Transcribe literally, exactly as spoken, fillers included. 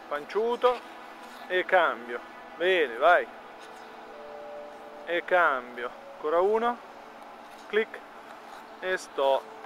panciuto e cambio, bene, vai, e cambio, ancora uno, clic e sto.